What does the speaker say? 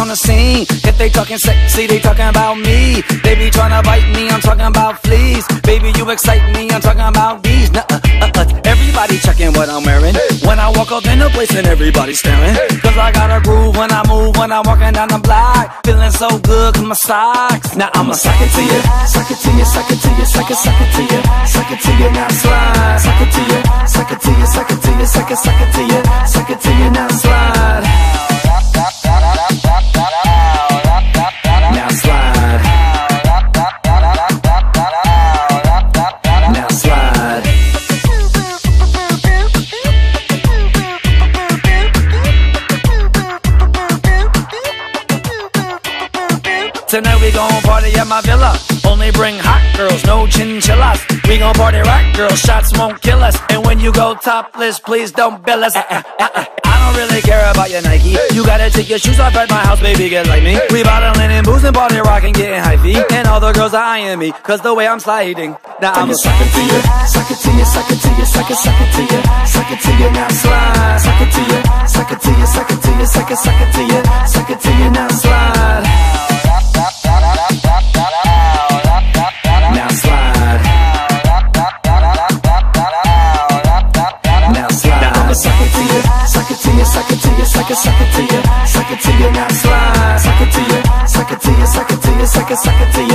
the scene. If they talking sexy, they talking about me. They be tryna bite me, I'm talking about fleas. Baby, you excite me, I'm talking about these. Everybody checking what I'm wearing. When I walk up in the place and everybody staring. Cause I got a groove when I move, when I'm walking down the block. Feeling so good, cause my socks. Now I'ma suck it to you, suck it to you, suck it to you, suck it to you, suck it to you, now slide. Suck it to you, suck it to you, suck it to you, suck it to you, suck it to you, now slide. Now slide. Now slide. Tonight we gon' party at my villa. Only bring hot girls, no chinchillas. We gon' party rock, girls, shots won't kill us. And when you go topless, please don't bill us. I don't really care about your Nike. You gotta take your shoes off at my house, baby, get like me. We bottling and boozing, party rockin', getting hyphy. And all the girls are eyeing me, cause the way I'm sliding. Now I'ma suck it to you, suck it to you, suck it to you, suck it to you, suck it to you, now slide. Suck it to you, suck it to you, suck it to you, suck it to you, suck it to you, now slide. Now slide. Now slide. Now I'ma suck it to you, suck it to you, suck it to you, suck it to you, suck it to you, now slide. Suck it to you, suck it to you, suck it to you, suck it to you.